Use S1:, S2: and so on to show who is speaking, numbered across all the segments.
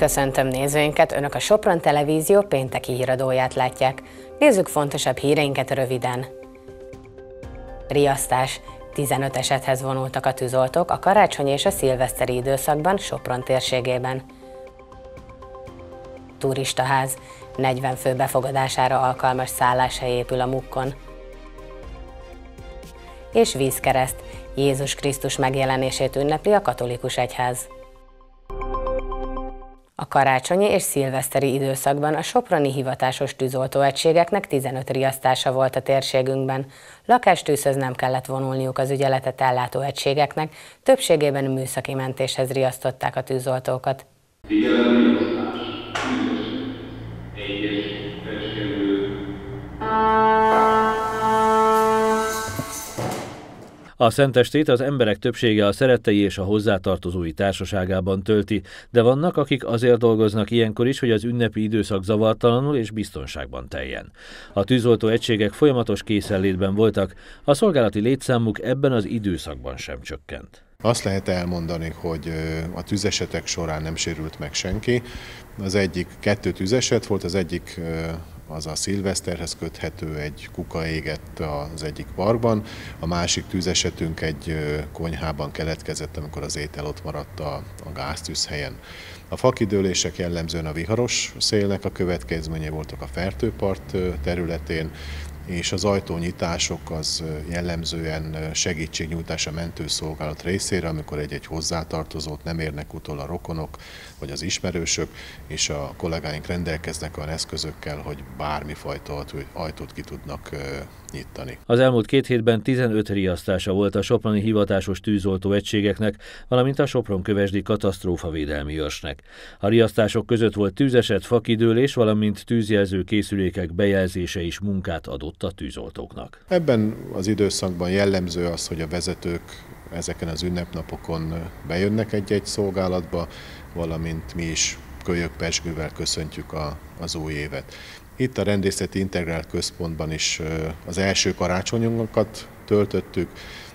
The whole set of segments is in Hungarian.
S1: Köszöntöm nézőinket, Önök a Sopron Televízió pénteki híradóját látják. Nézzük fontosabb híreinket röviden. Riasztás. 15 esethez vonultak a tűzoltók a karácsonyi és a szilveszteri időszakban Sopron térségében. Turistaház. 40 fő befogadására alkalmas szálláshely épül a Mukkon. És vízkereszt. Jézus Krisztus megjelenését ünnepli a katolikus egyház. A karácsonyi és szilveszteri időszakban a soproni hivatásos tűzoltóegységeknek 15 riasztása volt a térségünkben. Lakástűzhöz nem kellett vonulniuk az ügyeletet ellátó egységeknek, többségében műszaki mentéshez riasztották a tűzoltókat.
S2: A szentestét az emberek többsége a szerettei és a hozzátartozói társaságában tölti, de vannak, akik azért dolgoznak ilyenkor is, hogy az ünnepi időszak zavartalanul és biztonságban teljen. A tűzoltó egységek folyamatos készenlétben voltak, a szolgálati létszámuk ebben az időszakban sem csökkent.
S3: Azt lehet elmondani, hogy a tüzesetek során nem sérült meg senki. Az egyik 2 tüzeset volt, az egyik az a szilveszterhez köthető, egy kuka égett az egyik parkban, a másik tűzesetünk egy konyhában keletkezett, amikor az étel ott maradt a gáztűzhelyen. A fakidőlések jellemzően a viharos szélnek a következménye voltak a Fertőpart területén, és az ajtónyitások az jellemzően segítségnyújtás a mentőszolgálat részére, amikor egy hozzátartozót nem érnek utol a rokonok vagy az ismerősök, és a kollégáink rendelkeznek olyan eszközökkel, hogy bármifajta ajtót ki tudnak nyitani.
S2: Az elmúlt 2 hétben 15 riasztása volt a soproni hivatásos tűzoltó egységeknek, valamint a Sopron-Kövesdi katasztrófavédelmi őrsnek. A riasztások között volt tűzeset, fakidőlés, valamint tűzjelző készülékek bejelzése is munkát adott a tűzoltóknak.
S3: Ebben az időszakban jellemző az, hogy a vezetők ezeken az ünnepnapokon bejönnek egy-egy szolgálatba, valamint mi is kölyök-pezsgővel köszöntjük az új évet. Itt a Rendészeti Integrált Központban is az első karácsonyunkat töltöttük,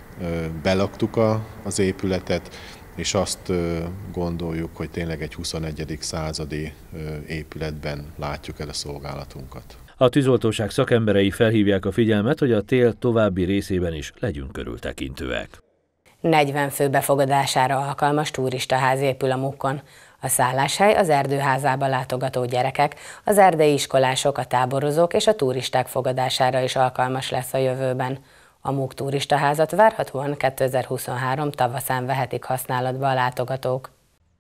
S3: belaktuk az épületet, és azt gondoljuk, hogy tényleg egy 21. századi épületben látjuk el a szolgálatunkat.
S2: A tűzoltóság szakemberei felhívják a figyelmet, hogy a tél további részében is legyünk körültekintőek.
S1: 40 fő befogadására alkalmas turistaház épül a Mukkon. A szálláshely az erdőházába látogató gyerekek, az erdei iskolások, a táborozók és a turisták fogadására is alkalmas lesz a jövőben. A Mukk turistaházat várhatóan 2023 tavaszán vehetik használatba a látogatók.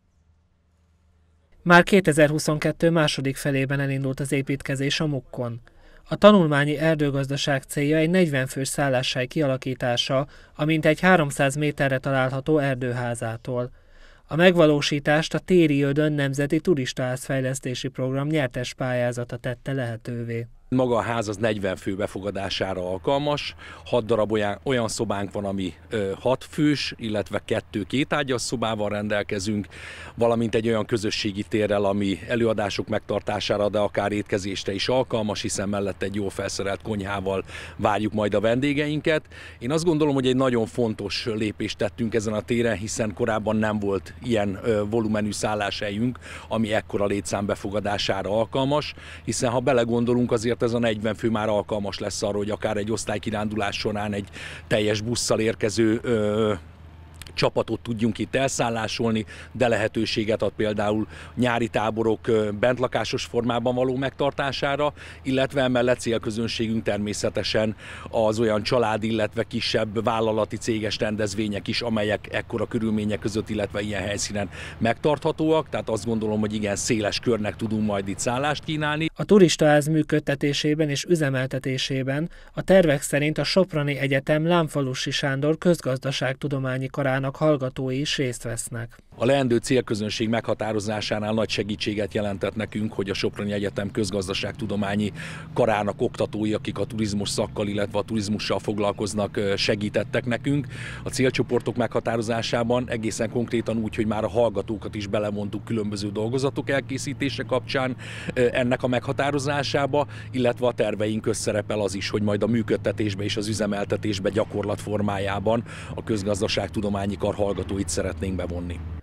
S4: Már 2022 második felében elindult az építkezés a Mukkon. A tanulmányi erdőgazdaság célja egy 40 fős szálláshely kialakítása, a mintegy 300 méterre található erdőházától. A megvalósítást a Téri Ödön Nemzeti Turistaházfejlesztési Program nyertes pályázata tette lehetővé.
S5: Maga a ház az 40 fő befogadására alkalmas, 6 darab olyan szobánk van, ami 6 fős, illetve 2 kétágyas szobával rendelkezünk, valamint egy olyan közösségi térrel, ami előadások megtartására, de akár étkezésre is alkalmas, hiszen mellett egy jól felszerelt konyhával várjuk majd a vendégeinket. Én azt gondolom, hogy egy nagyon fontos lépést tettünk ezen a téren, hiszen korábban nem volt ilyen volumenű szálláshelyünk, ami ekkora létszám befogadására alkalmas, hiszen ha belegondolunk, azért ez a 40 fő már alkalmas lesz arra, hogy akár egy osztálykirándulás során egy teljes busszal érkező csapatot tudjunk itt elszállásolni, de lehetőséget ad például nyári táborok bentlakásos formában való megtartására, illetve emellett célközönségünk természetesen az olyan család, illetve kisebb vállalati céges rendezvények is, amelyek ekkora körülmények között, illetve ilyen helyszínen megtarthatóak, tehát azt gondolom, hogy igen, széles körnek tudunk majd itt szállást kínálni.
S4: A turistaház működtetésében és üzemeltetésében a tervek szerint a Soproni Egyetem Lámfalussy Sándor közgazdaságtudományi karának hallgatói is részt vesznek.
S5: A leendő célközönség meghatározásánál nagy segítséget jelentett nekünk, hogy a Soproni Egyetem közgazdaságtudományi karának oktatói, akik a turizmus szakkal, illetve a turizmussal foglalkoznak, segítettek nekünk. A célcsoportok meghatározásában egészen konkrétan úgy, hogy már a hallgatókat is belemondtuk különböző dolgozatok elkészítése kapcsán ennek a meghatározásába, illetve a terveink közszerepel az is, hogy majd a működtetésbe és az üzemeltetésbe gyakorlat formájában a közgazdaságtudományi kar hallgatóit szeretnénk bevonni.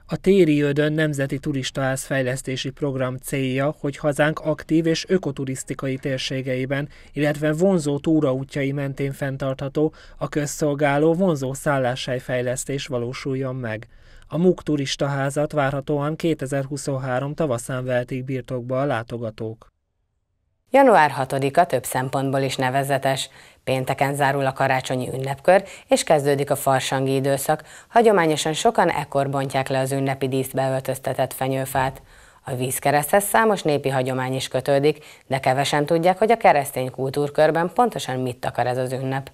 S4: A Téri Ödön Nemzeti Turistaház fejlesztési program célja, hogy hazánk aktív és ökoturisztikai térségeiben, illetve vonzó túraútjai mentén fenntartható, a közszolgáló vonzó szálláshelyfejlesztés valósuljon meg. A MUK turistaházat várhatóan 2023 tavaszán vehetik birtokba a látogatók.
S1: Január 6-a több szempontból is nevezetes. Pénteken zárul a karácsonyi ünnepkör, és kezdődik a farsangi időszak. Hagyományosan sokan ekkor bontják le az ünnepi díszbe öltöztetett fenyőfát. A vízkereszthez számos népi hagyomány is kötődik, de kevesen tudják, hogy a keresztény kultúrkörben pontosan mit akar ez az ünnep.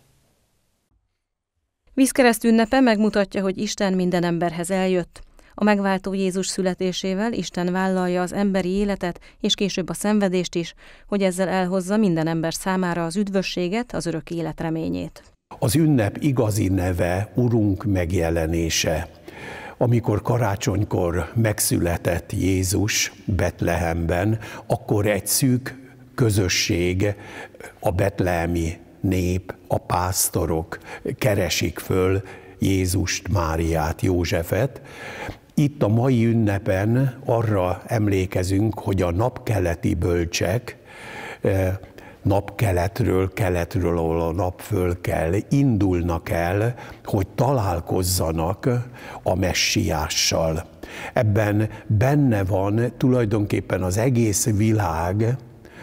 S6: Vízkereszt ünnepe megmutatja, hogy Isten minden emberhez eljött. A megváltó Jézus születésével Isten vállalja az emberi életet, és később a szenvedést is, hogy ezzel elhozza minden ember számára az üdvösséget, az örök élet reményét.
S7: Az ünnep igazi neve Urunk megjelenése. Amikor karácsonykor megszületett Jézus Betlehemben, akkor egy szűk közösség, a betlehemi nép, a pásztorok keresik föl Jézust, Máriát, Józsefet. Itt a mai ünnepen arra emlékezünk, hogy a napkeleti bölcsek napkeletről, keletről, ahol a nap fölkel, indulnak el, hogy találkozzanak a messiással. Ebben benne van tulajdonképpen az egész világ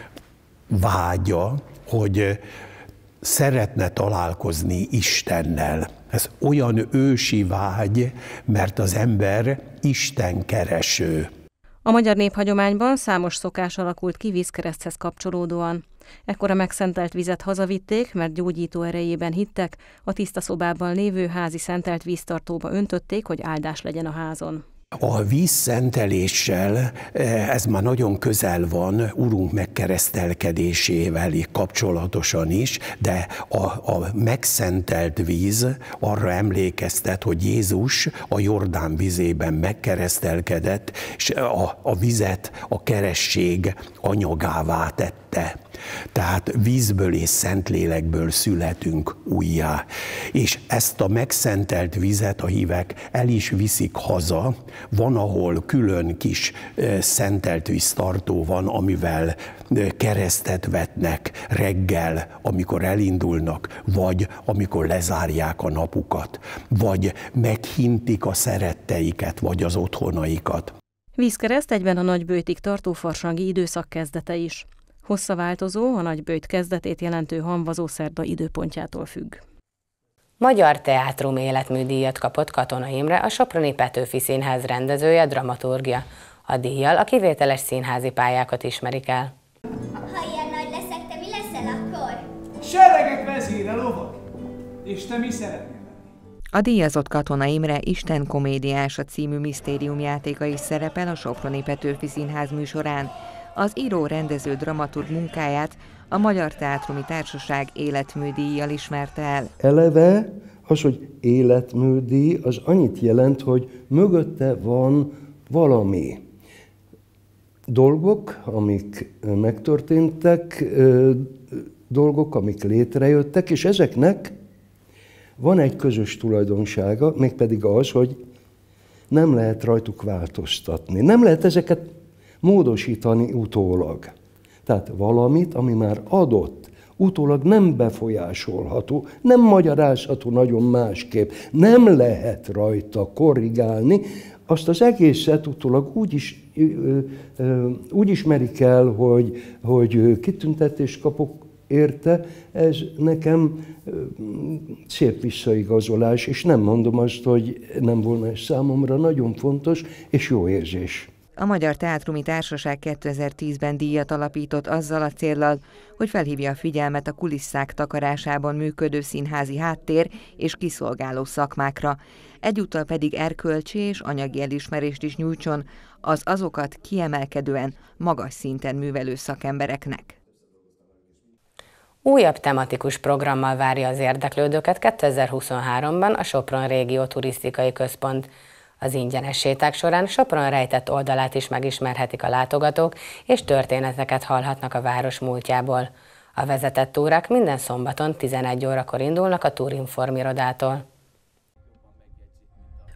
S7: vágya, hogy szeretne találkozni Istennel. Ez olyan ősi vágy, mert az ember Isten kereső.
S6: A magyar néphagyományban számos szokás alakult ki vízkereszthez kapcsolódóan. Ekkor a megszentelt vizet hazavitték, mert gyógyító erejében hittek, a tiszta szobában lévő házi szentelt víztartóba öntötték, hogy áldás legyen a házon.
S7: A vízszenteléssel ez már nagyon közel van Urunk megkeresztelkedésével kapcsolatosan is, de a megszentelt víz arra emlékeztet, hogy Jézus a Jordán vizében megkeresztelkedett, és a vizet a keresztség anyagává tette. Tehát vízből és Szentlélekből születünk újjá. És ezt a megszentelt vizet a hívek el is viszik haza. Van, ahol külön kis szentelt víztartó van, amivel keresztet vetnek reggel, amikor elindulnak, vagy amikor lezárják a napukat, vagy meghintik a szeretteiket, vagy az otthonaikat.
S6: Vízkereszt egyben a nagyböjtig tartó farsangi időszak kezdete is. Hossza változó, a nagyböjt kezdetét jelentő Hamvazószerda időpontjától függ.
S1: Magyar Teátrum életműdíjat kapott Katona Imre, a Soproni Petőfi Színház rendezője, dramaturgia. A díjjal a kivételes színházi pályákat ismerik el.
S8: Ha ilyen nagy leszek, te mi leszel akkor?
S9: Seregek vezére, lovag! És te mi szeretnél?
S10: A díjazott Katona Imre Isten komédiása című misztériumjátéka is szerepel a Soproni Petőfi Színház műsorán. Az író-rendező dramaturg munkáját a Magyar Teátrumi Társaság életműdíjjal ismerte el.
S11: Eleve az, hogy életműdíj, az annyit jelent, hogy mögötte van valami. Dolgok, amik megtörténtek, dolgok, amik létrejöttek, és ezeknek van egy közös tulajdonsága, mégpedig az, hogy nem lehet rajtuk változtatni. Nem lehet ezeket módosítani utólag. Tehát valamit, ami már adott, utólag nem befolyásolható, nem magyarázható nagyon másképp, nem lehet rajta korrigálni, azt az egészet utólag úgy ismerik el, hogy kitüntetést kapok érte, ez nekem szép visszaigazolás, és nem mondom azt, hogy nem volna ez számomra nagyon fontos és jó érzés.
S10: A Magyar Teátrumi Társaság 2010-ben díjat alapított azzal a céllal, hogy felhívja a figyelmet a kulisszák takarásában működő színházi háttér és kiszolgáló szakmákra, egyúttal pedig erkölcsi és anyagi elismerést is nyújtson az azokat kiemelkedően magas szinten művelő szakembereknek.
S1: Újabb tematikus programmal várja az érdeklődőket 2023-ban a Sopron Régió Turisztikai Központ. Az ingyenes séták során Sopron rejtett oldalát is megismerhetik a látogatók, és történeteket hallhatnak a város múltjából. A vezetett túrák minden szombaton 11 órakor indulnak a Tourinform irodától.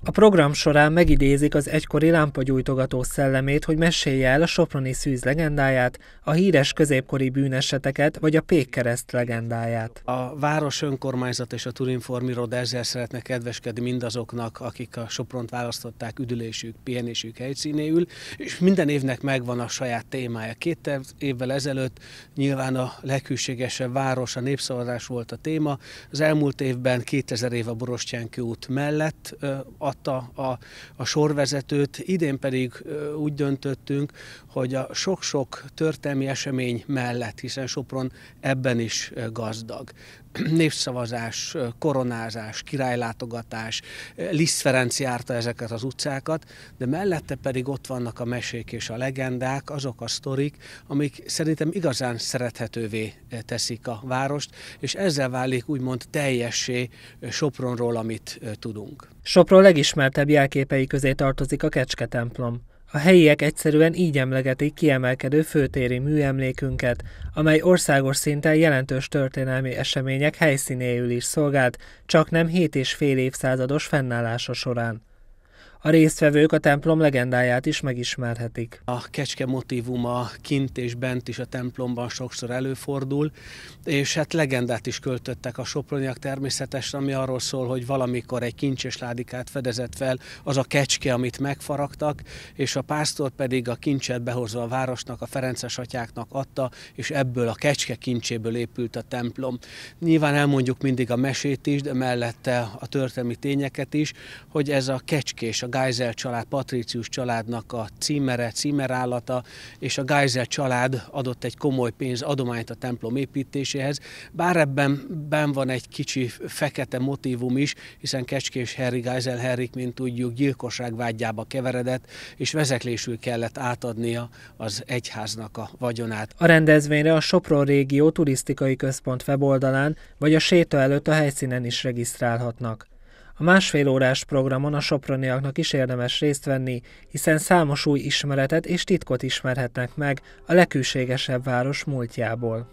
S4: A program során megidézik az egykori lámpagyújtogató szellemét, hogy mesélje el a soproni szűz legendáját, a híres középkori bűneseteket vagy a Pékkereszt legendáját.
S12: A város önkormányzat és a Turinform iroda ezzel szeretne kedveskedni mindazoknak, akik a Sopront választották üdülésük, pihenésük helyszínéül, és minden évnek megvan a saját témája. 2 évvel ezelőtt nyilván a leghűségesebb város, a népszavazás volt a téma. Az elmúlt évben 2000 év a Borostyánkő út mellett adta a sorvezetőt, idén pedig úgy döntöttünk, hogy a sok-sok történelmi esemény mellett, hiszen Sopron ebben is gazdag. Népszavazás, koronázás, királylátogatás, Liszt Ferenc járta ezeket az utcákat, de mellette pedig ott vannak a mesék és a legendák, azok a sztorik, amik szerintem igazán szerethetővé teszik a várost, és ezzel válik úgymond teljessé Sopronról, amit tudunk.
S4: Sopron legismertebb jelképei közé tartozik a Kecske-templom. A helyiek egyszerűen így emlegetik kiemelkedő főtéri műemlékünket, amely országos szinten jelentős történelmi események helyszínéül is szolgált, csaknem 7,5 évszázados fennállása során. A résztvevők a templom legendáját is megismerhetik.
S12: A kecske motívuma kint és bent is a templomban sokszor előfordul, és hát legendát is költöttek a soproniak természetesen, ami arról szól, hogy valamikor egy kincses ládikát fedezett fel az a kecske, amit megfaragtak, és a pásztor pedig a kincset behozva a városnak, a ferences atyáknak adta, és ebből a kecske kincséből épült a templom. Nyilván elmondjuk mindig a mesét is, de mellette a történelmi tényeket is, hogy ez a kecskés, a Geisel család, Patricius családnak a címerállata, és a Geisel család adott egy komoly pénzadományt a templom építéséhez, bár ebben van egy kicsi fekete motívum is, hiszen Kecskés Henrik, Geisel Henrik, mint tudjuk, gyilkosság vágyába keveredett, és vezeklésül kellett átadnia az egyháznak a vagyonát.
S4: A rendezvényre a Sopron régió turisztikai központ weboldalán vagy a séta előtt a helyszínen is regisztrálhatnak. A másfél órás programon a soproniaknak is érdemes részt venni, hiszen számos új ismeretet és titkot ismerhetnek meg a leghűségesebb város múltjából.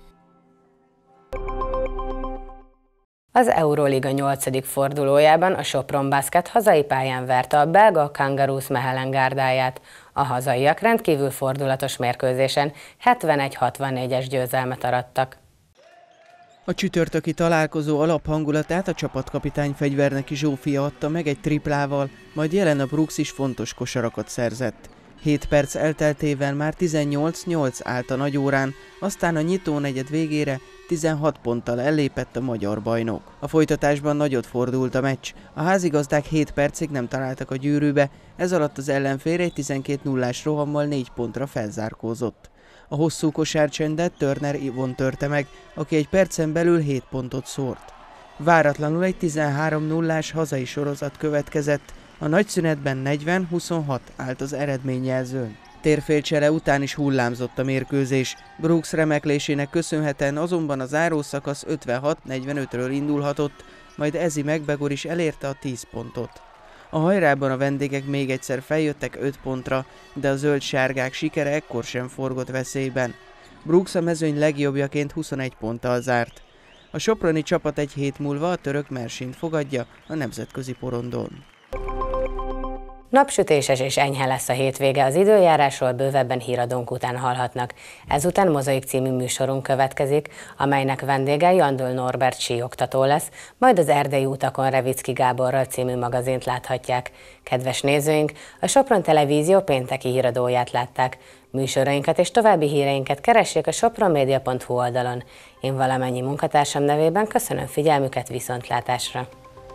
S1: Az Euróliga 8. fordulójában a Sopron Basket hazai pályán verte a belga Kangaroos Mechelen gárdáját. A hazaiak rendkívül fordulatos mérkőzésen 71-64-es győzelmet arattak.
S13: A csütörtöki találkozó alaphangulatát a csapatkapitány Fegyverneki Zsófia adta meg egy triplával, majd Jelena Brooks is fontos kosarakat szerzett. 7 perc elteltével már 18-8 állt a nagyórán, aztán a nyitó negyed végére 16 ponttal ellépett a magyar bajnok. A folytatásban nagyot fordult a meccs, a házigazdák 7 percig nem találtak a gyűrűbe, ez alatt az ellenfél egy 12-0-ás rohammal 4 pontra felzárkózott. A hosszú kosárcsendet Turner Ivon törte meg, aki egy percen belül 7 pontot szórt. Váratlanul egy 13-0-ás hazai sorozat következett, a nagyszünetben 40-26 állt az eredményjelzőn. Térfélcsere után is hullámzott a mérkőzés. Brooks remeklésének köszönhetően azonban a zárószakasz 56-45-ről indulhatott, majd Ezi Megbegor is elérte a 10 pontot. A hajrában a vendégek még egyszer feljöttek 5 pontra, de a zöld-sárgák sikere ekkor sem forgott veszélyben. Brooks a mezőny legjobbjaként 21 ponttal zárt. A soproni csapat egy hét múlva a török Mersint fogadja a nemzetközi porondon.
S1: Napsütéses és enyhe lesz a hétvége, az időjárásról bővebben híradónk után hallhatnak. Ezután Mozaik című műsorunk következik, amelynek vendége Jandl Norbert síoktató lesz, majd az Erdélyi utakon Revicki Gáborral című magazint láthatják. Kedves nézőink, a Sopron Televízió pénteki híradóját látták. Műsorainkat és további híreinket keressék a sopronmedia.hu oldalon. Én valamennyi munkatársam nevében köszönöm figyelmüket, viszontlátásra!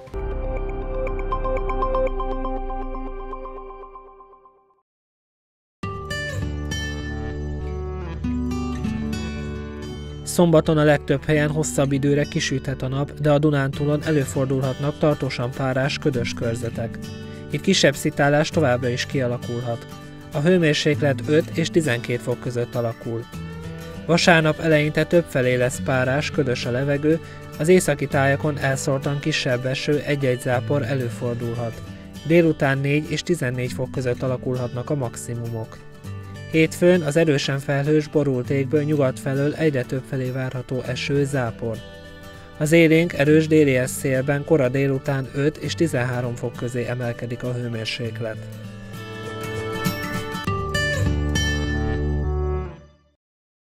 S4: Szombaton a legtöbb helyen hosszabb időre kisüthet a nap, de a Dunántúlon előfordulhatnak tartósan párás, ködös körzetek. Itt kisebb szitálás továbbra is kialakulhat. A hőmérséklet 5 és 12 fok között alakul. Vasárnap eleinte többfelé lesz párás, ködös a levegő, az északi tájakon elszórtan kisebb eső, egy-egy zápor előfordulhat. Délután 4 és 14 fok között alakulhatnak a maximumok. Hétfőn az erősen felhős, borult égből nyugat felől egyre több felé várható eső, zápor. Az élénk erős déli szélben kora délután 5 és 13 fok közé emelkedik a hőmérséklet.